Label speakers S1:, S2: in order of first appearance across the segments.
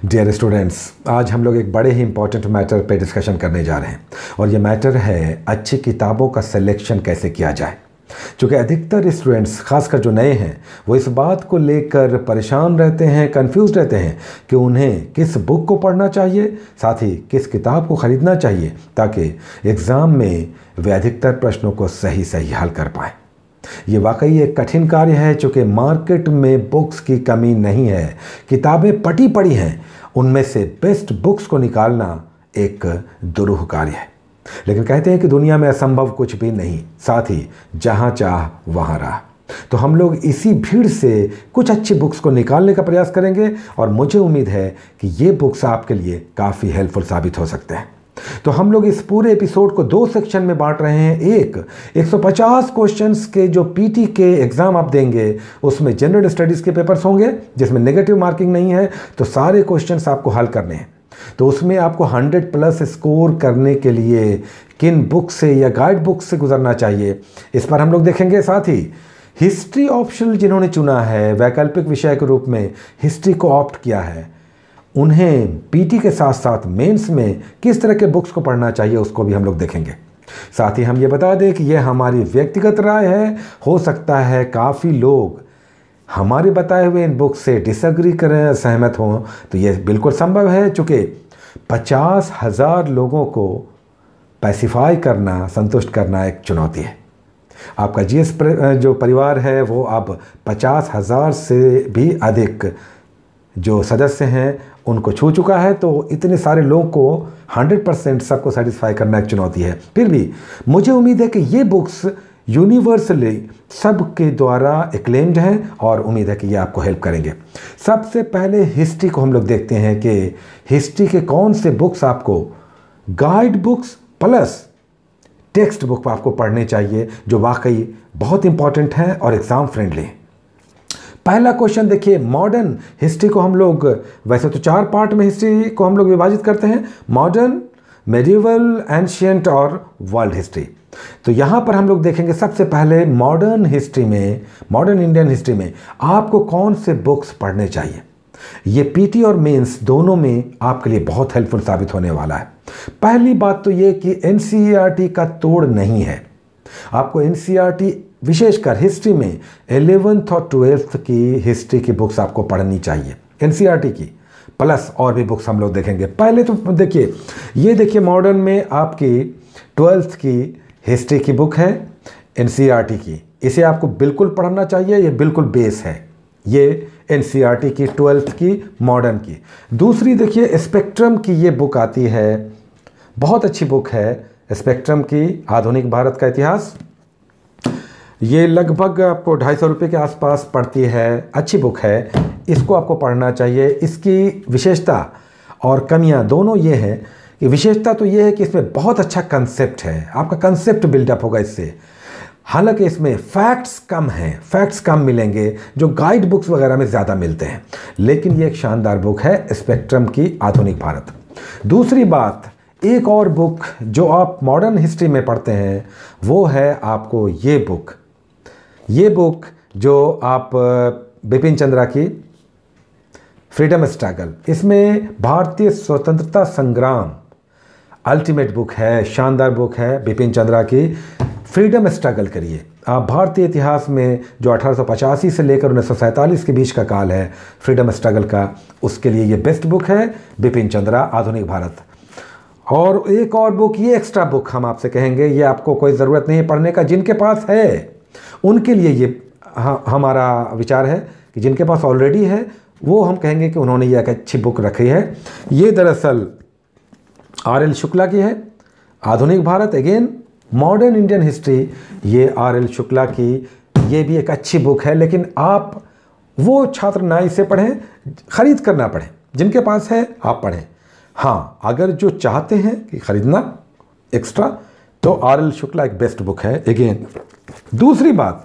S1: Dear students, आज हम लोग एक बड़े ही इंपॉर्टेंट मैटर पे डिस्कशन करने जा रहे हैं और ये मैटर है अच्छी किताबों का सिलेक्शन कैसे किया जाए। क्योंकि अधिकतर स्टूडेंट्स, खासकर जो नए हैं, वो इस बात को लेकर परेशान रहते हैं, कंफ्यूज रहते हैं कि उन्हें किस बुक को पढ़ना चाहिए, साथ ही किस किताब को ख़रीदना चाहिए ताकि एग्ज़ाम में वे अधिकतर प्रश्नों को सही सही हल कर पाएँ। ये वाकई एक कठिन कार्य है, चूँकि मार्केट में बुक्स की कमी नहीं है, किताबें पटी पड़ी हैं, उनमें से बेस्ट बुक्स को निकालना एक दुरूह कार्य है। लेकिन कहते हैं कि दुनिया में असंभव कुछ भी नहीं, साथ ही जहाँ चाह वहाँ राह। तो हम लोग इसी भीड़ से कुछ अच्छी बुक्स को निकालने का प्रयास करेंगे और मुझे उम्मीद है कि ये बुक्स आपके लिए काफ़ी हेल्पफुल साबित हो सकते हैं। तो हम लोग इस पूरे एपिसोड को दो सेक्शन में बांट रहे हैं। एक 150 क्वेश्चंस के जो पीटी के एग्ज़ाम आप देंगे, उसमें जनरल स्टडीज़ के पेपर्स होंगे जिसमें नेगेटिव मार्किंग नहीं है, तो सारे क्वेश्चंस आपको हल करने हैं। तो उसमें आपको 100+ स्कोर करने के लिए किन बुक से या गाइड बुक से गुजरना चाहिए, इस पर हम लोग देखेंगे। साथ ही हिस्ट्री ऑप्शनल जिन्होंने चुना है, वैकल्पिक विषय के रूप में हिस्ट्री को ऑप्ट किया है, उन्हें पीटी के साथ साथ मेंस में किस तरह के बुक्स को पढ़ना चाहिए उसको भी हम लोग देखेंगे। साथ ही हम ये बता दें कि यह हमारी व्यक्तिगत राय है, हो सकता है काफ़ी लोग हमारे बताए हुए इन बुक्स से डिसएग्री करें, सहमत हों, तो यह बिल्कुल संभव है। चूँकि 50,000 लोगों को पैसिफाई करना, संतुष्ट करना एक चुनौती है। आपका जीएस जो परिवार है वो अब 50,000 से भी अधिक जो सदस्य हैं उनको छू चुका है, तो इतने सारे लोगों को 100% सबको सेटिस्फाई करना एक चुनौती है। फिर भी मुझे उम्मीद है कि ये बुक्स यूनिवर्सली सबके द्वारा एक्लेम्ड हैं और उम्मीद है कि ये आपको हेल्प करेंगे। सबसे पहले हिस्ट्री को हम लोग देखते हैं कि हिस्ट्री के कौन से बुक्स आपको guide books plus text book आपको पढ़ने चाहिए, जो वाकई बहुत इंपॉर्टेंट हैं और एग्ज़ाम फ्रेंडली हैं। पहला क्वेश्चन देखिए, मॉडर्न हिस्ट्री को हम लोग वैसे तो 4 पार्ट में हिस्ट्री को हम लोग विभाजित करते हैं, मॉडर्न, मेडिवल, एंशियंट और वर्ल्ड हिस्ट्री। तो यहाँ पर हम लोग देखेंगे सबसे पहले मॉडर्न हिस्ट्री में, मॉडर्न इंडियन हिस्ट्री में आपको कौन से बुक्स पढ़ने चाहिए। ये पीटी और मेंस दोनों में आपके लिए बहुत हेल्पफुल साबित होने वाला है। पहली बात तो ये कि एनसीईआरटी का तोड़ नहीं है। आपको एनसीईआरटी विशेषकर हिस्ट्री में 11th और 12th की हिस्ट्री की बुक्स आपको पढ़नी चाहिए, एनसीईआरटी की प्लस और भी बुक्स हम लोग देखेंगे। पहले तो देखिए, ये देखिए मॉडर्न में आपकी 12th की हिस्ट्री की बुक है एनसीईआरटी की, इसे आपको बिल्कुल पढ़ना चाहिए, ये बिल्कुल बेस है, ये एनसीईआरटी की 12th की मॉडर्न की। दूसरी देखिए स्पेक्ट्रम की ये बुक आती है, बहुत अच्छी बुक है स्पेक्ट्रम की, आधुनिक भारत का इतिहास। ये लगभग आपको 250 रुपये के आसपास पड़ती है, अच्छी बुक है, इसको आपको पढ़ना चाहिए। इसकी विशेषता और कमियां दोनों ये हैं कि विशेषता तो ये है कि इसमें बहुत अच्छा कंसेप्ट है, आपका कंसेप्ट बिल्डअप होगा इससे। हालांकि इसमें फैक्ट्स कम हैं, फैक्ट्स कम मिलेंगे जो गाइड बुक्स वगैरह में ज़्यादा मिलते हैं, लेकिन ये एक शानदार बुक है स्पेक्ट्रम की आधुनिक भारत। दूसरी बात, एक और बुक जो आप मॉडर्न हिस्ट्री में पढ़ते हैं वो है आपको ये बुक जो आप बिपिन चंद्रा की फ्रीडम स्ट्रगल, इसमें भारतीय स्वतंत्रता संग्राम अल्टीमेट बुक है, शानदार बुक है बिपिन चंद्रा की। फ्रीडम स्ट्रगल करिए आप, भारतीय इतिहास में जो 1885 से लेकर 1947 के बीच का काल है फ्रीडम स्ट्रगल का, उसके लिए ये बेस्ट बुक है बिपिन चंद्रा आधुनिक भारत। और एक और बुक, ये एक्स्ट्रा बुक हम आपसे कहेंगे, ये आपको कोई ज़रूरत नहीं है पढ़ने का, जिनके पास है उनके लिए ये हमारा विचार है कि जिनके पास ऑलरेडी है वो हम कहेंगे कि उन्होंने ये एक अच्छी बुक रखी है। ये दरअसल आर.एल. शुक्ला की है, आधुनिक भारत, अगेन मॉडर्न इंडियन हिस्ट्री, ये आर.एल. शुक्ला की, ये भी एक अच्छी बुक है। लेकिन आप वो छात्र ना इसे पढ़ें, ख़रीद कर ना पढ़ें, जिनके पास है आप पढ़ें। हाँ, अगर जो चाहते हैं कि ख़रीदना एक्स्ट्रा, तो आर.एल. शुक्ला एक बेस्ट बुक है अगेन। दूसरी बात,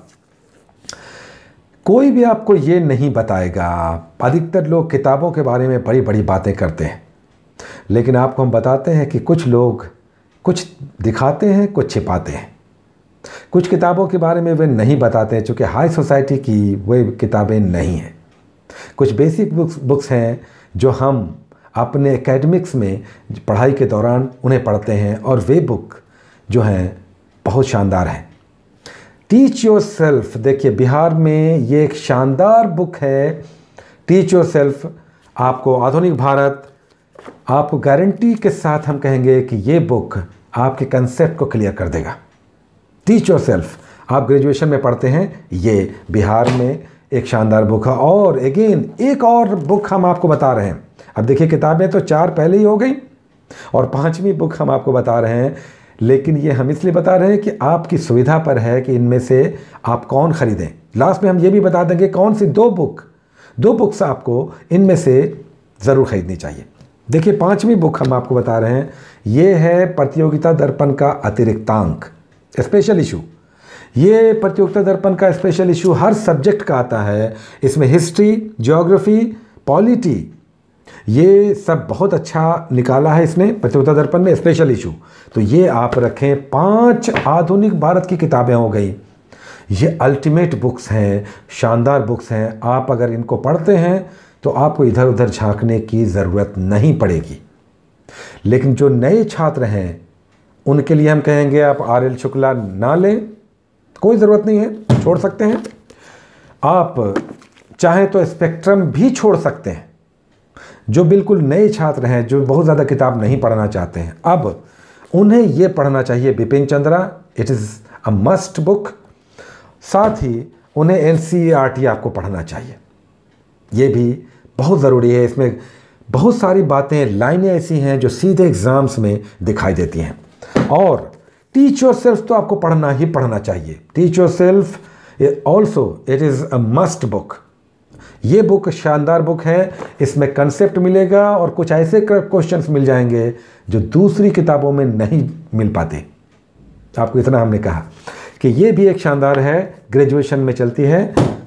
S1: कोई भी आपको ये नहीं बताएगा, अधिकतर लोग किताबों के बारे में बड़ी बड़ी बातें करते हैं, लेकिन आपको हम बताते हैं कि कुछ लोग कुछ दिखाते हैं, कुछ छिपाते हैं। कुछ किताबों के बारे में वे नहीं बताते हैं चूँकि हाई सोसाइटी की वे किताबें नहीं हैं। कुछ बेसिक बुक्स हैं जो हम अपने एकेडमिक्स में पढ़ाई के दौरान उन्हें पढ़ते हैं और वे बुक जो हैं बहुत शानदार हैं। टीच योर सेल्फ, देखिए बिहार में ये एक शानदार बुक है। टीच योर सेल्फ आपको आधुनिक भारत, आपको गारंटी के साथ हम कहेंगे कि ये बुक आपके कंसेप्ट को क्लियर कर देगा। टीच योर सेल्फ आप ग्रेजुएशन में पढ़ते हैं, ये बिहार में एक शानदार बुक है। और अगेन एक और बुक हम आपको बता रहे हैं। अब देखिए किताबें तो 4 पहले ही हो गई और 5वीं बुक हम आपको बता रहे हैं, लेकिन ये हम इसलिए बता रहे हैं कि आपकी सुविधा पर है कि इनमें से आप कौन ख़रीदें। लास्ट में हम ये भी बता देंगे कौन सी 2 बुक्स आपको इनमें से ज़रूर ख़रीदनी चाहिए। देखिए 5वीं बुक हम आपको बता रहे हैं, ये है प्रतियोगिता दर्पण का अतिरिक्तांक, स्पेशल इशू। ये प्रतियोगिता दर्पण का स्पेशल इशू हर सब्जेक्ट का आता है। इसमें हिस्ट्री, ज्योग्राफी, पॉलिटी, ये सब बहुत अच्छा निकाला है इसने प्रतियोगिता दर्पण में स्पेशल इशू। तो ये आप रखें। 5 आधुनिक भारत की किताबें हो गई। ये अल्टीमेट बुक्स हैं, शानदार बुक्स हैं। आप अगर इनको पढ़ते हैं तो आपको इधर उधर झांकने की ज़रूरत नहीं पड़ेगी। लेकिन जो नए छात्र हैं उनके लिए हम कहेंगे आप RL शुक्ला ना लें, कोई ज़रूरत नहीं है, छोड़ सकते हैं। आप चाहें तो स्पेक्ट्रम भी छोड़ सकते हैं। जो बिल्कुल नए छात्र हैं, जो बहुत ज़्यादा किताब नहीं पढ़ना चाहते हैं, अब उन्हें ये पढ़ना चाहिए Bipin Chandra, it is a must book. साथ ही उन्हें NCERT आपको पढ़ना चाहिए, ये भी बहुत ज़रूरी है। इसमें बहुत सारी बातें, लाइनें ऐसी हैं जो सीधे एग्ज़ाम्स में दिखाई देती हैं। और टीच योर सेल्फ तो आपको पढ़ना ही पढ़ना चाहिए। Teach yourself also it is a must book. ये बुक शानदार बुक है। इसमें कंसेप्ट मिलेगा और कुछ ऐसे क्वेश्चंस मिल जाएंगे जो दूसरी किताबों में नहीं मिल पाते। आपको इतना हमने कहा कि ये भी एक शानदार है, ग्रेजुएशन में चलती है।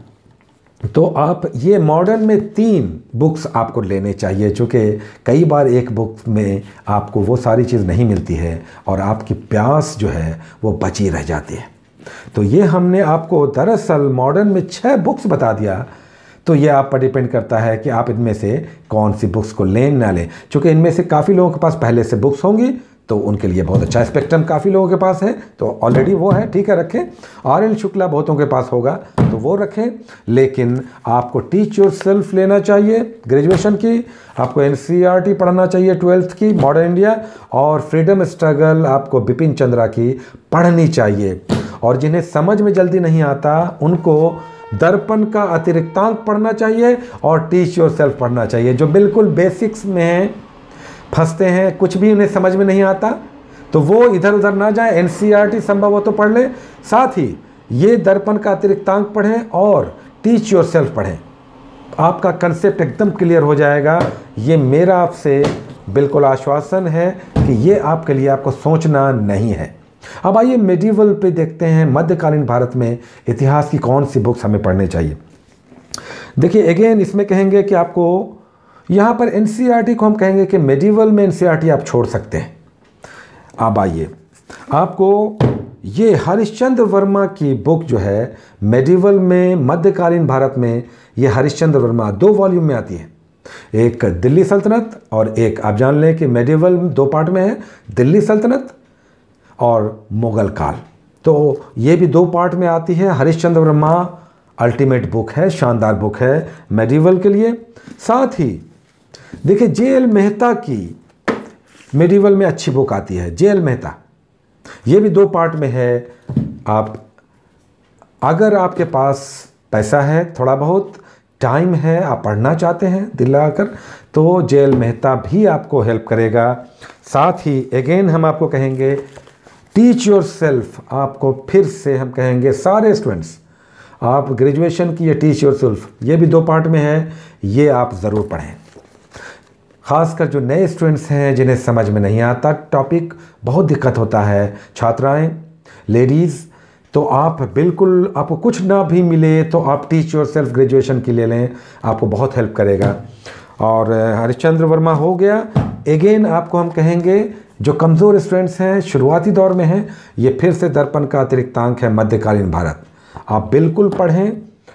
S1: तो आप ये मॉडर्न में 3 बुक्स आपको लेने चाहिए, चूँकि कई बार एक बुक में आपको वो सारी चीज़ नहीं मिलती है और आपकी प्यास जो है वो बची रह जाती है। तो ये हमने आपको दरअसल मॉडर्न में 6 बुक्स बता दिया। तो ये आप पर डिपेंड करता है कि आप इनमें से कौन सी बुक्स को लें ना लें। चूँकि इनमें से काफ़ी लोगों के पास पहले से बुक्स होंगी तो उनके लिए बहुत अच्छा। स्पेक्ट्रम काफ़ी लोगों के पास है तो ऑलरेडी वो है, ठीक है, रखें। RL शुक्ला बहुतों के पास होगा तो वो रखें। लेकिन आपको टीच योर सेल्फ लेना चाहिए ग्रेजुएशन की, आपको NCERT पढ़ना चाहिए 12th की मॉडर्न इंडिया, और फ्रीडम स्ट्रगल आपको बिपिन चंद्रा की पढ़नी चाहिए। और जिन्हें समझ में जल्दी नहीं आता उनको दर्पण का अतिरिक्तांक पढ़ना चाहिए और टीच योर सेल्फ पढ़ना चाहिए। जो बिल्कुल बेसिक्स में फंसते हैं, कुछ भी उन्हें समझ में नहीं आता, तो वो इधर उधर ना जाए, NCERT संभव हो तो पढ़ लें। साथ ही ये दर्पण का अतिरिक्तांक पढ़ें और टीच योर सेल्फ पढ़ें। आपका कंसेप्ट एकदम क्लियर हो जाएगा। ये मेरा आपसे बिल्कुल आश्वासन है कि ये आपके लिए आपको सोचना नहीं है। अब आइए मेडिवल पे देखते हैं, मध्यकालीन भारत में इतिहास की कौन सी बुक्स हमें पढ़ने चाहिए। देखिए अगेन इसमें कहेंगे कि आपको यहाँ पर NCERT को हम कहेंगे कि मेडिवल में NCERT आप छोड़ सकते हैं। अब आइए आपको ये हरिश्चंद्र वर्मा की बुक जो है मेडिवल में, मध्यकालीन भारत में, ये हरिश्चंद्र वर्मा 2 वॉल्यूम में आती है। एक दिल्ली सल्तनत और एक, आप जान लें कि मेडिवल 2 पार्ट में है, दिल्ली सल्तनत और मुग़ल काल। तो ये भी 2 पार्ट में आती है। हरिश्चंद्र वर्मा अल्टीमेट बुक है, शानदार बुक है मेडिवल के लिए। साथ ही देखिए JL मेहता की मेडिवल में अच्छी बुक आती है, JL मेहता, ये भी 2 पार्ट में है। आप अगर आपके पास पैसा है, थोड़ा बहुत टाइम है, आप पढ़ना चाहते हैं दिल लगाकर, तो JL मेहता भी आपको हेल्प करेगा। साथ ही अगेन हम आपको कहेंगे टीच योर सेल्फ, आपको फिर से हम कहेंगे सारे स्टूडेंट्स, आप ग्रेजुएशन की ये टीच योर सेल्फ, ये भी 2 पार्ट में है, ये आप ज़रूर पढ़ें। ख़ासकर जो नए स्टूडेंट्स हैं जिन्हें समझ में नहीं आता टॉपिक, बहुत दिक्कत होता है, छात्राएं, लेडीज़, तो आप बिल्कुल, आपको कुछ ना भी मिले तो आप टीच योर सेल्फ ग्रेजुएशन की ले लें, आपको बहुत हेल्प करेगा। और हरिश्चंद्र वर्मा हो गया। अगेन आपको हम कहेंगे जो कमज़ोर स्टूडेंट्स हैं, शुरुआती दौर में हैं, ये फिर से दर्पण का अतिरिक्तांक है मध्यकालीन भारत, आप बिल्कुल पढ़ें।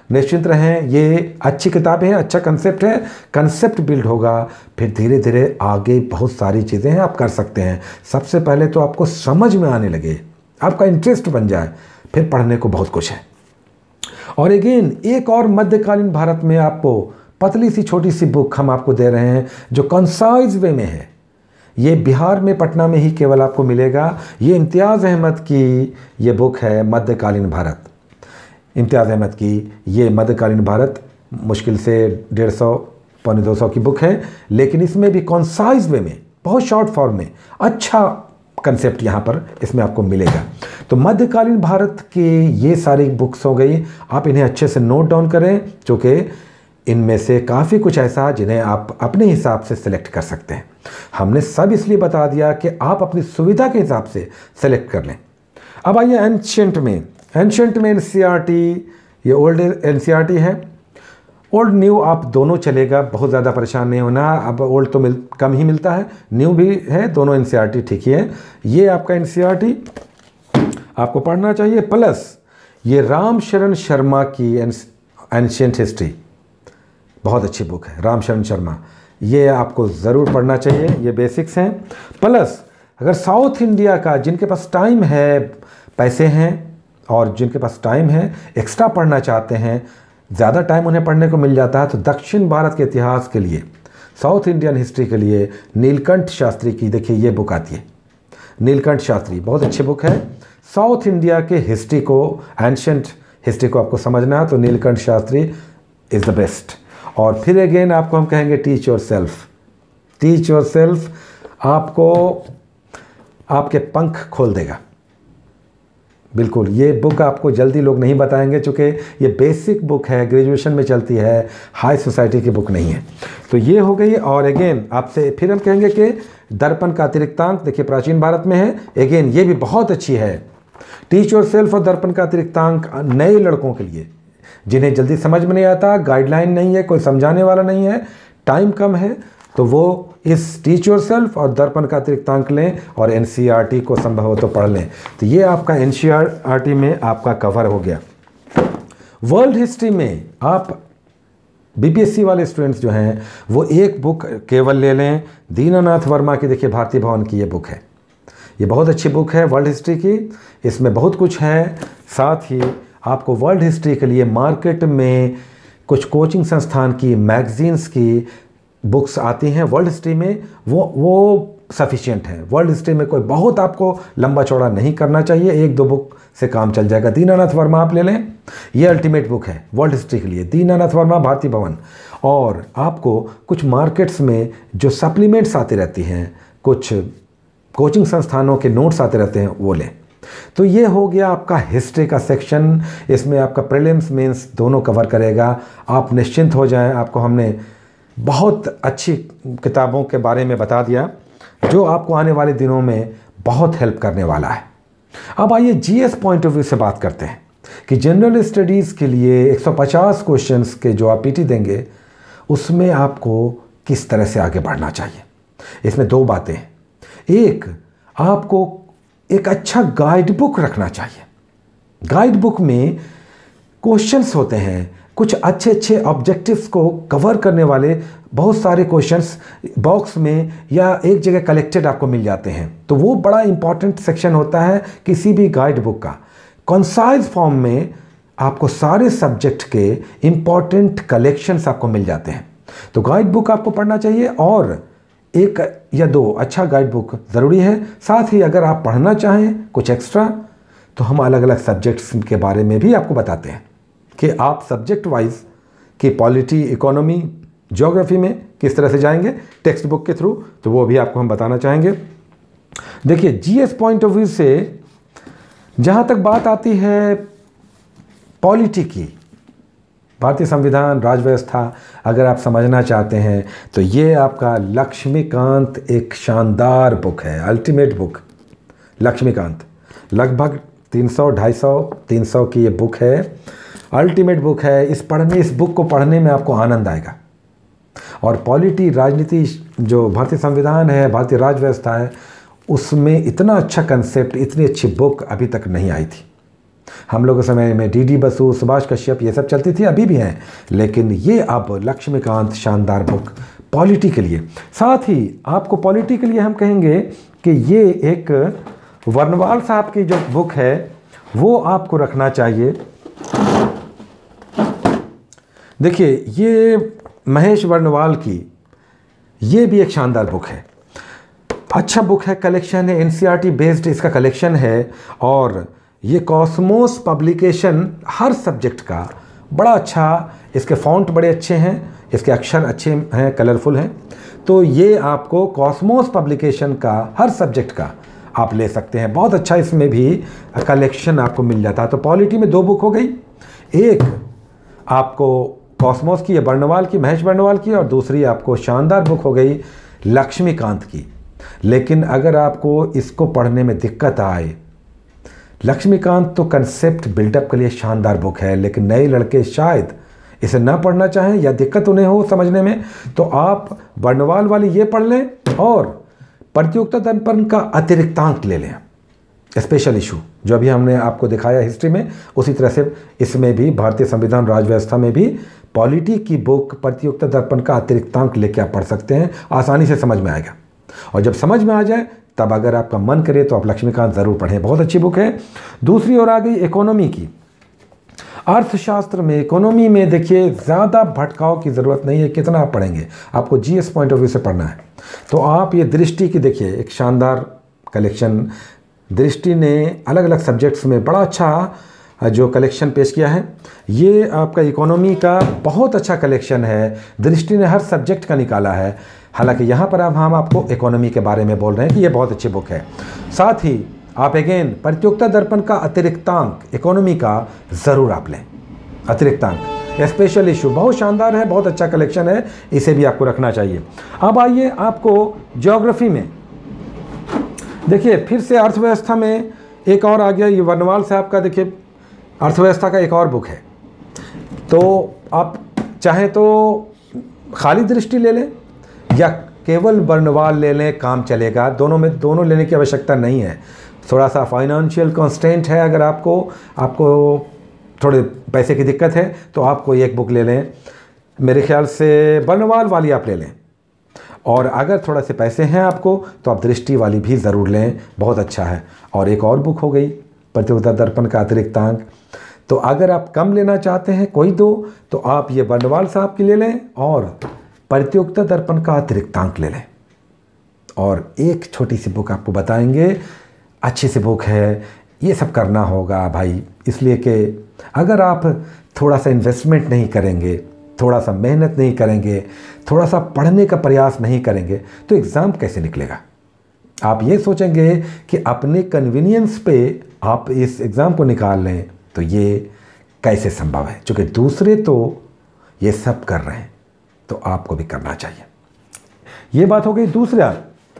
S1: निश्चिंत रहें, ये अच्छी किताबें हैं, अच्छा कंसेप्ट है, कंसेप्ट बिल्ड होगा, फिर धीरे धीरे आगे बहुत सारी चीज़ें हैं आप कर सकते हैं। सबसे पहले तो आपको समझ में आने लगे, आपका इंटरेस्ट बन जाए, फिर पढ़ने को बहुत कुछ है। और अगेन एक और मध्यकालीन भारत में आपको पतली सी छोटी सी बुक हम आपको दे रहे हैं जो कंसाइज वे में है। ये बिहार में पटना में ही केवल आपको मिलेगा। ये इम्तियाज़ अहमद की ये बुक है मध्यकालीन भारत। इम्तियाज़ अहमद की ये मध्यकालीन भारत मुश्किल से 150 पौने 200 की बुक है, लेकिन इसमें भी कंसाइज वे में, बहुत शॉर्ट फॉर्म में अच्छा कंसेप्ट यहाँ पर इसमें आपको मिलेगा। तो मध्यकालीन भारत की ये सारी बुक्स हो गई, आप इन्हें अच्छे से नोट डाउन करें, चूँकि इनमें से काफ़ी कुछ ऐसा जिन्हें आप अपने हिसाब से सिलेक्ट कर सकते हैं। हमने सब इसलिए बता दिया कि आप अपनी सुविधा के हिसाब से सेलेक्ट कर लें। अब आइए एंशिएंट में। एंशिएंट में एनसीईआरटी, ये ओल्ड एनसीईआरटी है, ओल्ड न्यू आप दोनों चलेगा, बहुत ज़्यादा परेशान नहीं होना। अब ओल्ड तो कम ही मिलता है, न्यू भी है, दोनों एनसीईआरटी ठीक ही है। ये आपका एनसीईआरटी आपको पढ़ना चाहिए, प्लस ये राम शरण शर्मा की एंशिएंट हिस्ट्री, बहुत अच्छी बुक है राम शरण शर्मा, ये आपको ज़रूर पढ़ना चाहिए, ये बेसिक्स हैं। प्लस अगर साउथ इंडिया का जिनके पास टाइम है, पैसे हैं और जिनके पास टाइम है, एक्स्ट्रा पढ़ना चाहते हैं, ज़्यादा टाइम उन्हें पढ़ने को मिल जाता है, तो दक्षिण भारत के इतिहास के लिए, साउथ इंडियन हिस्ट्री के लिए नीलकंठ शास्त्री की देखिए ये बुक आती है। नीलकंठ शास्त्री बहुत अच्छी बुक है। साउथ इंडिया के हिस्ट्री को, एंशिएंट हिस्ट्री को आपको समझना है तो Nilakanta Sastri is the best. और फिर अगेन आपको हम कहेंगे teach yourself. Teach yourself आपको आपके पंख खोल देगा। बिल्कुल, ये बुक आपको जल्दी लोग नहीं बताएंगे, चूँकि ये बेसिक बुक है, ग्रेजुएशन में चलती है, हाई सोसाइटी की बुक नहीं है। तो ये हो गई। और अगेन आपसे फिर हम कहेंगे कि दर्पण का अतिरिक्तांक देखिए प्राचीन भारत में है, अगेन ये भी बहुत अच्छी है। टीच योर सेल्फ और दर्पण का अतिरिक्तांक नए लड़कों के लिए, जिन्हें जल्दी समझ में नहीं आता, गाइडलाइन नहीं है, कोई समझाने वाला नहीं है, टाइम कम है, तो वो इस टीच योर सेल्फ और दर्पण का अतिरिक्तांक लें और एनसीईआरटी को संभव हो तो पढ़ लें। तो ये आपका एनसीईआरटी में आपका कवर हो गया। वर्ल्ड हिस्ट्री में आप बीपीएससी वाले स्टूडेंट्स जो हैं वो एक बुक केवल ले लें, दीनानाथ वर्मा की देखिए भारतीय भवन की ये बुक है। ये बहुत अच्छी बुक है वर्ल्ड हिस्ट्री की, इसमें बहुत कुछ है। साथ ही आपको वर्ल्ड हिस्ट्री के लिए मार्केट में कुछ कोचिंग संस्थान की मैगजीन्स की बुक्स आती हैं वर्ल्ड हिस्ट्री में, वो सफिशिएंट है। वर्ल्ड हिस्ट्री में कोई बहुत आपको लंबा चौड़ा नहीं करना चाहिए, एक दो बुक से काम चल जाएगा। दीनानाथ वर्मा आप ले लें, ये अल्टीमेट बुक है वर्ल्ड हिस्ट्री के लिए, दीनानाथ वर्मा भारतीय भवन। और आपको कुछ मार्केट्स में जो सप्लीमेंट्स आती रहती हैं, कुछ कोचिंग संस्थानों के नोट्स आते रहते हैं, वो लें। तो ये हो गया आपका हिस्ट्री का सेक्शन। इसमें आपका प्रीलिम्स मेंस दोनों कवर करेगा। आप निश्चिंत हो जाएं, आपको हमने बहुत अच्छी किताबों के बारे में बता दिया जो आपको आने वाले दिनों में बहुत हेल्प करने वाला है। अब आइए जीएस पॉइंट ऑफ व्यू से बात करते हैं कि जनरल स्टडीज़ के लिए 150 क्वेश्चंस के जो आप पीटी देंगे उसमें आपको किस तरह से आगे बढ़ना चाहिए। इसमें दो बातें हैं। एक, आपको एक अच्छा गाइड बुक रखना चाहिए। गाइड बुक में क्वेश्चंस होते हैं, कुछ अच्छे अच्छे ऑब्जेक्टिव्स को कवर करने वाले बहुत सारे क्वेश्चंस बॉक्स में या एक जगह कलेक्टेड आपको मिल जाते हैं। तो वो बड़ा इंपॉर्टेंट सेक्शन होता है किसी भी गाइड बुक का। कंसाइज फॉर्म में आपको सारे सब्जेक्ट के इंपॉर्टेंट कलेक्शंस आपको मिल जाते हैं। तो गाइड बुक आपको पढ़ना चाहिए और एक या दो अच्छा गाइड बुक ज़रूरी है। साथ ही अगर आप पढ़ना चाहें कुछ एक्स्ट्रा तो हम अलग अलग सब्जेक्ट्स के बारे में भी आपको बताते हैं कि आप सब्जेक्ट वाइज कि पॉलिटी, इकोनॉमी, ज्योग्राफी में किस तरह से जाएंगे टेक्स्ट बुक के थ्रू, तो वो भी आपको हम बताना चाहेंगे। देखिए जीएस पॉइंट ऑफ व्यू से जहाँ तक बात आती है पॉलिटी की, भारतीय संविधान, राजव्यवस्था अगर आप समझना चाहते हैं तो ये आपका लक्ष्मीकांत एक शानदार बुक है, अल्टीमेट बुक लक्ष्मीकांत। लगभग 300-250-300 की ये बुक है, अल्टीमेट बुक है। इस बुक को पढ़ने में आपको आनंद आएगा। और पॉलिटी, राजनीति, जो भारतीय संविधान है, भारतीय राजव्यवस्था है, उसमें इतना अच्छा कंसेप्ट, इतनी अच्छी बुक अभी तक नहीं आई थी। हम लोग के समय में डीडी बसु, सुभाष कश्यप ये सब चलती थी, अभी भी हैं, लेकिन ये अब लक्ष्मीकांत शानदार बुक पॉलिटी के लिए। साथ ही आपको पॉलिटी के लिए हम कहेंगे कि ये एक वर्णवाल साहब की जो बुक है वो आपको रखना चाहिए। देखिए ये महेश वर्णवाल की ये भी एक शानदार बुक है, अच्छा बुक है, कलेक्शन है, एनसीईआरटी बेस्ड इसका कलेक्शन है, और ये कॉस्मोस पब्लिकेशन हर सब्जेक्ट का बड़ा अच्छा, इसके फॉन्ट बड़े अच्छे हैं, इसके अक्षर अच्छे हैं, कलरफुल हैं। तो ये आपको कॉस्मोस पब्लिकेशन का हर सब्जेक्ट का आप ले सकते हैं, बहुत अच्छा इसमें भी कलेक्शन आपको मिल जाता है। तो पॉलिटी में 2 बुक हो गई, एक आपको कॉस्मोस की, बर्नवाल की, महेश बर्नवाल की, और दूसरी आपको शानदार बुक हो गई लक्ष्मीकांत की। लेकिन अगर आपको इसको पढ़ने में दिक्कत आए, लक्ष्मीकांत तो कंसेप्ट बिल्डअप के लिए शानदार बुक है, लेकिन नए लड़के शायद इसे ना पढ़ना चाहें या दिक्कत उन्हें हो समझने में, तो आप बर्नवाल वाली ये पढ़ लें और प्रतियोगिता दर्पण का अतिरिक्तांक ले लें, स्पेशल इशू जो अभी हमने आपको दिखाया हिस्ट्री में, उसी तरह से इसमें भी भारतीय संविधान राज्य व्यवस्था में भी पॉलिटी की बुक प्रतियोगिता दर्पण का अतिरिक्तांक लेके आप पढ़ सकते हैं, आसानी से समझ में आएगा। और जब समझ में आ जाए तब अगर आपका मन करे तो आप लक्ष्मीकांत ज़रूर पढ़ें, बहुत अच्छी बुक है। दूसरी ओर आ गई इकोनॉमी की। अर्थशास्त्र में, इकोनॉमी में देखिए ज़्यादा भटकाव की ज़रूरत नहीं है, कितना आप पढ़ेंगे, आपको जीएस पॉइंट ऑफ व्यू से पढ़ना है। तो आप ये दृष्टि की देखिए एक शानदार कलेक्शन, दृष्टि ने अलग अलग सब्जेक्ट्स में बड़ा अच्छा जो कलेक्शन पेश किया है। ये आपका इकोनॉमी का बहुत अच्छा कलेक्शन है, दृष्टि ने हर सब्जेक्ट का निकाला है। हालांकि यहाँ पर अब हम आपको इकोनॉमी के बारे में बोल रहे हैं कि ये बहुत अच्छी बुक है। साथ ही आप अगेन प्रतियोगिता दर्पण का अतिरिक्तांक इकोनॉमी का ज़रूर आप लें, अतिरिक्तांक स्पेशल इशू बहुत शानदार है, बहुत अच्छा कलेक्शन है, इसे भी आपको रखना चाहिए। अब आइए आपको ज्योग्राफी में देखिए फिर से अर्थव्यवस्था में एक और आ गया, ये वर्णवाल साहब का देखिए अर्थव्यवस्था का एक और बुक है। तो आप चाहें तो खाली दृष्टि ले लें या केवल वर्णवाल ले लें, काम चलेगा, दोनों लेने की आवश्यकता नहीं है। थोड़ा सा फाइनेंशियल कंस्ट्रेंट है, अगर आपको थोड़े पैसे की दिक्कत है तो आप कोई एक बुक ले लें, मेरे ख्याल से वर्णवाल वाली आप ले लें, और अगर थोड़ा से पैसे हैं आपको तो आप दृष्टि वाली भी ज़रूर लें, बहुत अच्छा है। और एक और बुक हो गई प्रतियोगिता दर्पण का अतिरिक्तांक। तो अगर आप कम लेना चाहते हैं कोई दो, तो आप ये वर्णवाल साहब की ले लें और प्रतियोगिता दर्पण का अतिरिक्तांक ले लें। और एक छोटी सी बुक आपको बताएंगे, अच्छी सी बुक है, ये सब करना होगा भाई, इसलिए कि अगर आप थोड़ा सा इन्वेस्टमेंट नहीं करेंगे, थोड़ा सा मेहनत नहीं करेंगे, थोड़ा सा पढ़ने का प्रयास नहीं करेंगे तो एग्ज़ाम कैसे निकलेगा। आप ये सोचेंगे कि अपने कन्वीनियंस पे आप इस एग्ज़ाम को निकाल लें, तो ये कैसे संभव है, क्योंकि दूसरे तो ये सब कर रहे हैं तो आपको भी करना चाहिए। ये बात हो गई। दूसरा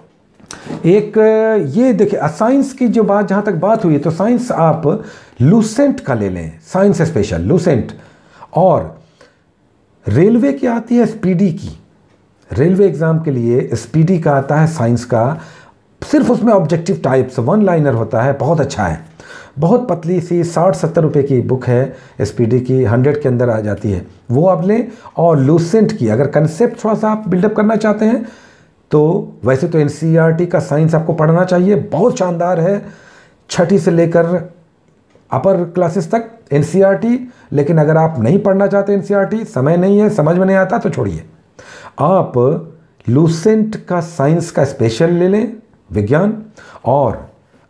S1: एक ये देखिए साइंस की जो बात, जहाँ तक बात हुई, तो साइंस आप लूसेंट का ले लें, साइंस स्पेशल लूसेंट। और रेलवे की आती है स्पीडी की, रेलवे एग्ज़ाम के लिए स्पीडी का आता है साइंस का, सिर्फ उसमें ऑब्जेक्टिव टाइप्स 1 लाइनर होता है, बहुत अच्छा है, बहुत पतली सी 60-70 रुपये की बुक है, स्पीडी की 100 के अंदर आ जाती है, वो आप लें। और लूसेंट की अगर कंसेप्ट थोड़ा सा आप बिल्डअप करना चाहते हैं तो वैसे तो एनसीईआरटी का साइंस आपको पढ़ना चाहिए, बहुत शानदार है, 6ठी से लेकर अपर क्लासेस तक एनसीईआरटी। लेकिन अगर आप नहीं पढ़ना चाहते एनसीईआरटी, समय नहीं है, समझ में नहीं आता, तो छोड़िए, आप लूसेंट का साइंस का स्पेशल ले लें, विज्ञान। और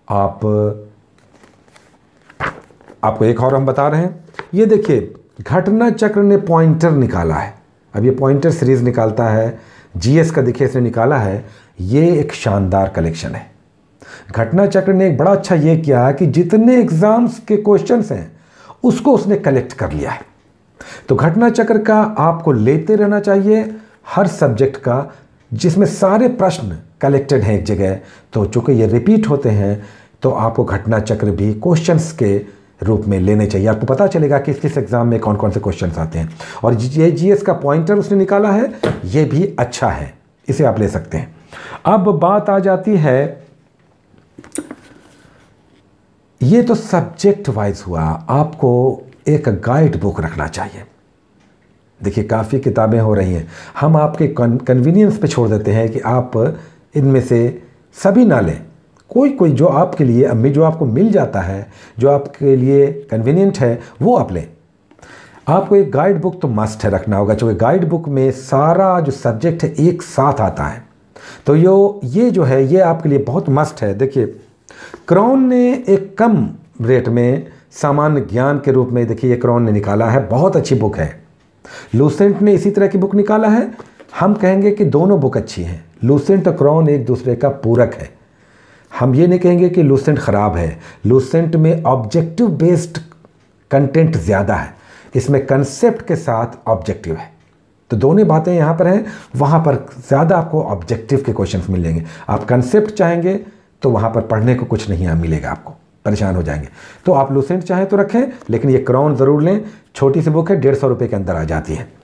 S1: आपको एक और हम बता रहे हैं, ये देखिए घटना चक्र ने पॉइंटर निकाला है, अब ये पॉइंटर सीरीज निकालता है, जीएस का देखिए इसने निकाला है, ये एक शानदार कलेक्शन है। घटना चक्र ने एक बड़ा अच्छा ये किया है कि जितने एग्जाम्स के क्वेश्चंस हैं उसको उसने कलेक्ट कर लिया है। तो घटना चक्र का आपको लेते रहना चाहिए, हर सब्जेक्ट का, जिसमें सारे प्रश्न कलेक्टेड हैं एक जगह। तो चूँकि ये रिपीट होते हैं तो आपको घटना चक्र भी क्वेश्चंस के रूप में लेने चाहिए, आपको पता चलेगा कि किस एग्ज़ाम में कौन कौन से क्वेश्चंस आते हैं। और ये जीएस का पॉइंटर उसने निकाला है, ये भी अच्छा है, इसे आप ले सकते हैं। अब बात आ जाती है ये तो सब्जेक्ट वाइज हुआ। आपको एक गाइड बुक रखना चाहिए। देखिए काफ़ी किताबें हो रही हैं, हम आपके कन्वीनियंस पे छोड़ देते हैं कि आप इनमें से सभी ना लें। कोई कोई जो आपके लिए अम्मी जो आपको मिल जाता है, जो आपके लिए कन्वीनियंट है, वो आप लें। आपको एक गाइड बुक तो मस्ट है रखना होगा, क्योंकि गाइड बुक में सारा जो सब्जेक्ट है एक साथ आता है। तो ये जो है ये आपके लिए बहुत मस्ट है। देखिए क्रॉन ने एक कम रेट में सामान्य ज्ञान के रूप में, देखिए ये क्रॉन ने निकाला है, बहुत अच्छी बुक है। लूसेंट ने इसी तरह की बुक निकाला है। हम कहेंगे कि दोनों बुक अच्छी हैं। लूसेंट और क्रॉन एक दूसरे का पूरक है। हम ये नहीं कहेंगे कि लूसेंट ख़राब है। लूसेंट में ऑब्जेक्टिव बेस्ड कंटेंट ज़्यादा है, इसमें कंसेप्ट के साथ ऑब्जेक्टिव है। तो दोनों बातें यहाँ पर हैं। वहाँ पर ज़्यादा आपको ऑब्जेक्टिव के क्वेश्चंस मिलेंगे। आप कंसेप्ट चाहेंगे तो वहाँ पर पढ़ने को कुछ नहीं मिलेगा, आपको परेशान हो जाएंगे। तो आप लूसेंट चाहें तो रखें, लेकिन ये क्रॉन ज़रूर लें। छोटी सी बुक है, 150 रुपये के अंदर आ जाती है।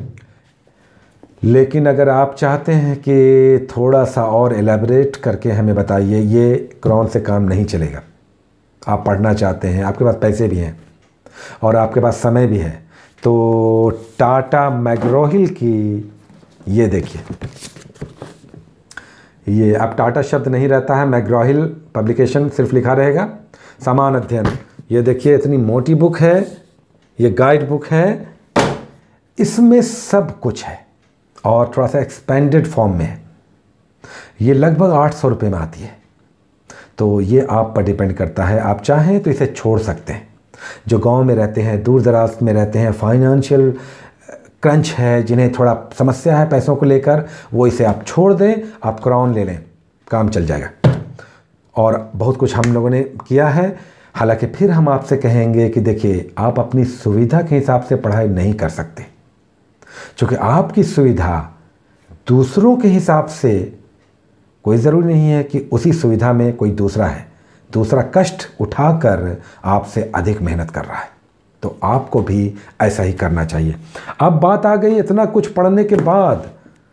S1: लेकिन अगर आप चाहते हैं कि थोड़ा सा और एलेबरेट करके हमें बताइए, ये क्रॉन से काम नहीं चलेगा। आप पढ़ना चाहते हैं, आपके पास पैसे भी हैं और आपके पास समय भी है, तो टाटा मैकग्रो-हिल की ये देखिए, ये अब टाटा शब्द नहीं रहता है, मैकग्रो-हिल पब्लिकेशन सिर्फ लिखा रहेगा, समान अध्ययन। ये देखिए इतनी मोटी बुक है, ये गाइड बुक है, इसमें सब कुछ है और थोड़ा सा एक्सपेंडेड फॉर्म में है। ये लगभग 800 रुपये में आती है। तो ये आप पर डिपेंड करता है, आप चाहें तो इसे छोड़ सकते हैं। जो गांव में रहते हैं, दूर दराज में रहते हैं, फाइनेंशियल क्रंच है, जिन्हें थोड़ा समस्या है पैसों को लेकर, वो इसे आप छोड़ दें, आप क्रॉन ले लें, काम चल जाएगा। और बहुत कुछ हम लोगों ने किया है। हालांकि फिर हम आपसे कहेंगे कि देखिए आप अपनी सुविधा के हिसाब से पढ़ाई नहीं कर सकते, क्योंकि आपकी सुविधा दूसरों के हिसाब से कोई ज़रूरी नहीं है कि उसी सुविधा में कोई दूसरा है, दूसरा कष्ट उठाकर आपसे अधिक मेहनत कर रहा है। तो आपको भी ऐसा ही करना चाहिए। अब बात आ गई, इतना कुछ पढ़ने के बाद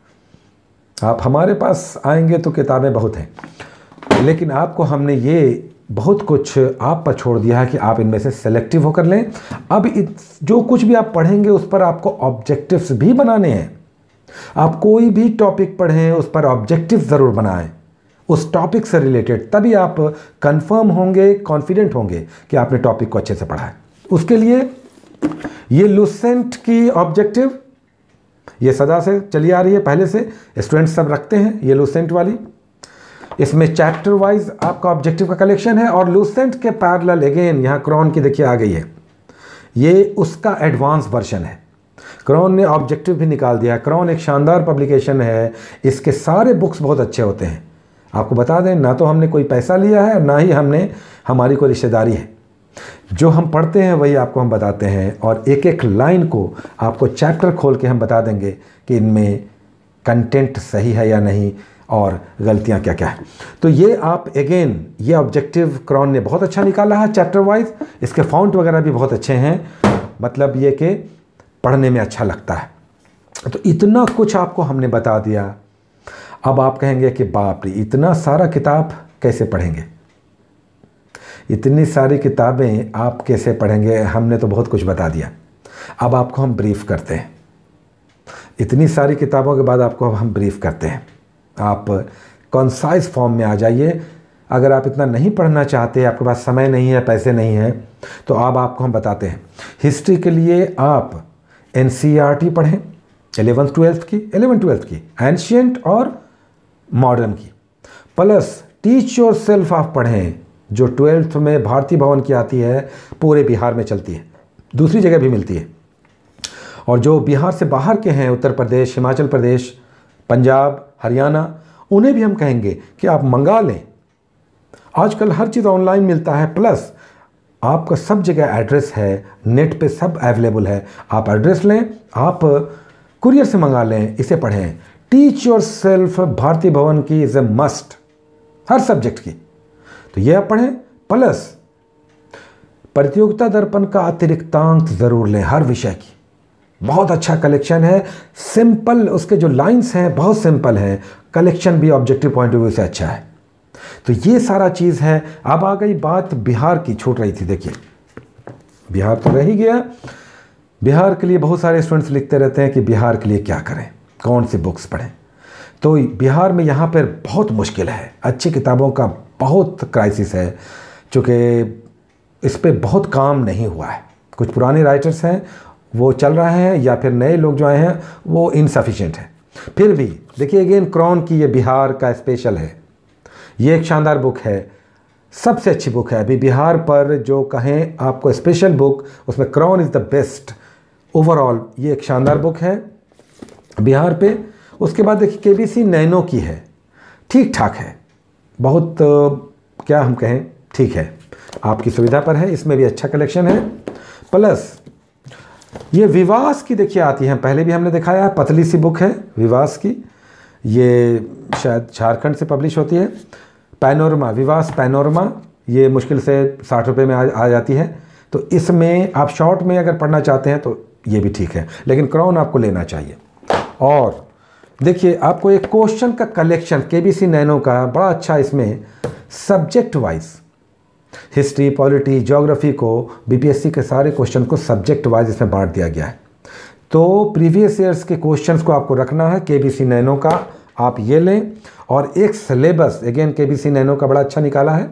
S1: आप हमारे पास आएंगे तो किताबें बहुत हैं, लेकिन आपको हमने ये बहुत कुछ आप पर छोड़ दिया है कि आप इनमें से सेलेक्टिव होकर लें। अब जो कुछ भी आप पढ़ेंगे उस पर आपको ऑब्जेक्टिव्स भी बनाने हैं। आप कोई भी टॉपिक पढ़ें उस पर ऑब्जेक्टिव ज़रूर बनाएं, उस टॉपिक से रिलेटेड, तभी आप कंफर्म होंगे, कॉन्फिडेंट होंगे कि आपने टॉपिक को अच्छे से पढ़ा है। उसके लिए ये लूसेंट की ऑब्जेक्टिव ये सदा से चली आ रही है, पहले से स्टूडेंट्स सब रखते हैं ये लूसेंट वाली। इसमें चैप्टर वाइज आपका ऑब्जेक्टिव का कलेक्शन है और लूसेंट के पैरेलल अगेन यहाँ क्रॉन की देखिए आ गई है, ये उसका एडवांस वर्जन है। क्रॉन ने ऑब्जेक्टिव भी निकाल दिया है। क्रॉन एक शानदार पब्लिकेशन है, इसके सारे बुक्स बहुत अच्छे होते हैं। आपको बता दें, ना तो हमने कोई पैसा लिया है और ना ही हमारी कोई रिश्तेदारी है। जो हम पढ़ते हैं वही आपको हम बताते हैं, और एक एक लाइन को आपको चैप्टर खोल के हम बता देंगे कि इनमें कंटेंट सही है या नहीं और गलतियां क्या क्या है। तो ये आप अगेन ये ऑब्जेक्टिव क्रॉन ने बहुत अच्छा निकाला है चैप्टर वाइज। इसके फॉन्ट वगैरह भी बहुत अच्छे हैं, मतलब ये कि पढ़ने में अच्छा लगता है। तो इतना कुछ आपको हमने बता दिया। अब आप कहेंगे कि बाप रे, इतना सारा किताब कैसे पढ़ेंगे, इतनी सारी किताबें आप कैसे पढ़ेंगे? हमने तो बहुत कुछ बता दिया। अब आपको हम ब्रीफ करते हैं। इतनी सारी किताबों के बाद आपको अब हम ब्रीफ करते हैं। आप कंसाइज फॉर्म में आ जाइए। अगर आप इतना नहीं पढ़ना चाहते, आपके पास समय नहीं है, पैसे नहीं हैं, तो अब आपको हम बताते हैं। हिस्ट्री के लिए आप NCERT पढ़ें, 11th-12th की, एंशिएंट और मॉडर्न की, प्लस टीच योर सेल्फ आप पढ़ें, जो 12th में भारतीय भवन की आती है, पूरे बिहार में चलती है, दूसरी जगह भी मिलती है। और जो बिहार से बाहर के हैं, उत्तर प्रदेश, हिमाचल प्रदेश, पंजाब, हरियाणा, उन्हें भी हम कहेंगे कि आप मंगा लें। आजकल हर चीज़ ऑनलाइन मिलता है, प्लस आपका सब जगह एड्रेस है, नेट पे सब अवेलेबल है। आप एड्रेस लें, आप कुरियर से मंगा लें, इसे पढ़ें। Teach your self Bharatiya Bhawan की इज़ ए मस्ट, हर सब्जेक्ट की, तो ये आप पढ़ें। प्लस प्रतियोगिता दर्पण का अतिरिक्तांक ज़रूर लें, हर विषय की, बहुत अच्छा कलेक्शन है। सिंपल उसके जो लाइंस हैं बहुत सिंपल हैं, कलेक्शन भी ऑब्जेक्टिव पॉइंट ऑफ व्यू से अच्छा है। तो ये सारा चीज़ है। अब आ गई बात बिहार की, छूट रही थी। देखिए बिहार तो रह ही गया। बिहार के लिए बहुत सारे स्टूडेंट्स लिखते रहते हैं कि बिहार के लिए क्या करें, कौन सी बुक्स पढ़ें। तो बिहार में यहाँ पर बहुत मुश्किल है, अच्छी किताबों का बहुत क्राइसिस है, चूँकि इस पर बहुत काम नहीं हुआ है। कुछ पुराने राइटर्स हैं वो चल रहे हैं, या फिर नए लोग जो आए हैं वो इनसफिशिएंट है। फिर भी देखिए अगेन क्रॉन की ये बिहार का स्पेशल है, ये एक शानदार बुक है, सबसे अच्छी बुक है अभी बिहार पर जो कहें आपको स्पेशल बुक, उसमें क्रॉन इज़ द बेस्ट ओवरऑल। ये एक शानदार बुक है बिहार पे। उसके बाद देखिए केबीसी नैनो की है, ठीक ठाक है, बहुत क्या हम कहें, ठीक है, आपकी सुविधा पर है। इसमें भी अच्छा कलेक्शन है। प्लस ये विवास की देखिए आती है, पहले भी हमने दिखाया है, पतली सी बुक है विवास की, ये शायद झारखंड से पब्लिश होती है। पैनोरमा, विवास पैनोरमा, ये मुश्किल से 60 रुपये में आ जाती है। तो इसमें आप शॉर्ट में अगर पढ़ना चाहते हैं तो ये भी ठीक है, लेकिन क्रॉन आपको लेना चाहिए। और देखिए आपको एक क्वेश्चन का कलेक्शन केबीसी नैनो का बड़ा अच्छा, इसमें subject wise history, polity, geography को बीपीएससी के सारे क्वेश्चन को सब्जेक्ट वाइज इसमें बांट दिया गया है। तो प्रीवियस ईयर्स के क्वेश्चंस को आपको रखना है केबीसी नैनो का, आप ये लें। और एक सिलेबस अगेन केबीसी नैनो का बड़ा अच्छा निकाला है,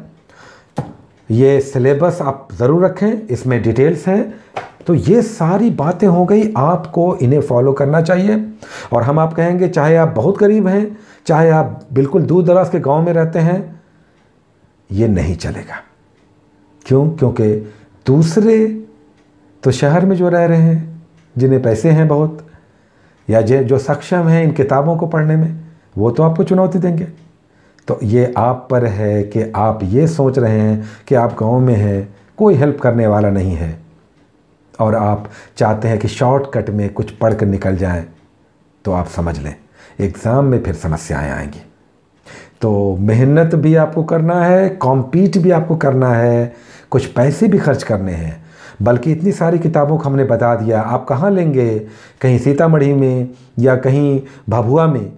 S1: ये सिलेबस आप ज़रूर रखें, इसमें डिटेल्स हैं। तो ये सारी बातें हो गई, आपको इन्हें फॉलो करना चाहिए। और हम आप कहेंगे चाहे आप बहुत गरीब हैं, चाहे आप बिल्कुल दूर दराज के गांव में रहते हैं, ये नहीं चलेगा। क्यों? क्योंकि दूसरे तो शहर में जो रह रहे हैं, जिन्हें पैसे हैं बहुत, या जो सक्षम हैं इन किताबों को पढ़ने में, वो तो आपको चुनौती देंगे। तो ये आप पर है कि आप ये सोच रहे हैं कि आप गांव में हैं, कोई हेल्प करने वाला नहीं है, और आप चाहते हैं कि शॉर्टकट में कुछ पढ़ कर निकल जाएं, तो आप समझ लें एग्ज़ाम में फिर समस्याएं आएंगी। तो मेहनत भी आपको करना है, कॉम्पीट भी आपको करना है, कुछ पैसे भी खर्च करने हैं। बल्कि इतनी सारी किताबों को हमने बता दिया, आप कहाँ लेंगे, कहीं सीतामढ़ी में, या कहीं भभुआ में,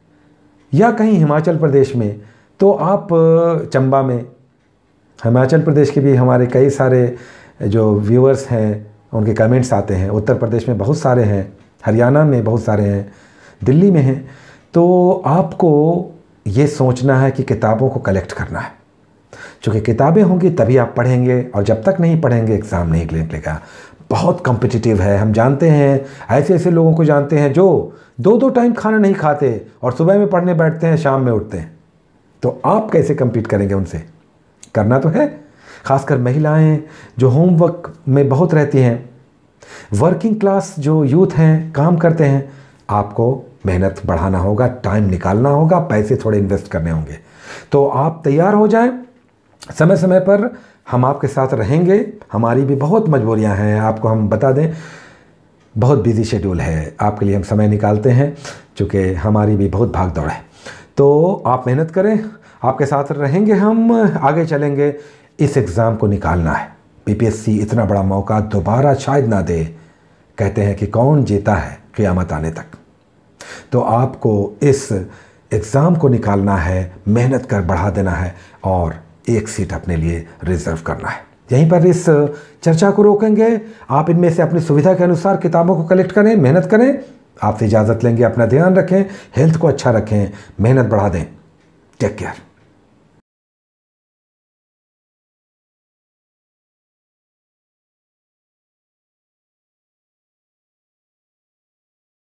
S1: या कहीं हिमाचल प्रदेश में, तो आप चंबा में, हिमाचल प्रदेश के भी हमारे कई सारे जो व्यूअर्स हैं उनके कमेंट्स आते हैं, उत्तर प्रदेश में बहुत सारे हैं, हरियाणा में बहुत सारे हैं, दिल्ली में हैं। तो आपको ये सोचना है कि किताबों को कलेक्ट करना है, क्योंकि किताबें होंगी तभी आप पढ़ेंगे, और जब तक नहीं पढ़ेंगे एग्ज़ाम नहीं निकलेगा। बहुत कॉम्पिटिटिव है, हम जानते हैं, ऐसे ऐसे लोगों को जानते हैं जो 2-2 टाइम खाना नहीं खाते और सुबह में पढ़ने बैठते हैं, शाम में उठते हैं। तो आप कैसे कम्पीट करेंगे उनसे? करना तो है। खासकर महिलाएं जो होमवर्क में बहुत रहती हैं, वर्किंग क्लास जो यूथ हैं, काम करते हैं, आपको मेहनत बढ़ाना होगा, टाइम निकालना होगा, पैसे थोड़े इन्वेस्ट करने होंगे। तो आप तैयार हो जाएं, समय समय पर हम आपके साथ रहेंगे। हमारी भी बहुत मजबूरियां हैं, आपको हम बता दें, बहुत बिजी शेड्यूल है, आपके लिए हम समय निकालते हैं, चूँकि हमारी भी बहुत भाग दौड़ है। तो आप मेहनत करें, आपके साथ रहेंगे, हम आगे चलेंगे। इस एग्ज़ाम को निकालना है। बीपीएससी इतना बड़ा मौका दोबारा शायद ना दे। कहते हैं कि कौन जीता है क़यामत आने तक। तो आपको इस एग्ज़ाम को निकालना है, मेहनत कर बढ़ा देना है, और एक सीट अपने लिए रिज़र्व करना है। यहीं पर इस चर्चा को रोकेंगे। आप इनमें से अपनी सुविधा के अनुसार किताबों को कलेक्ट करें, मेहनत करें। आपसे इजाज़त लेंगे, अपना ध्यान रखें, हेल्थ को अच्छा रखें, मेहनत बढ़ा दें। Take care.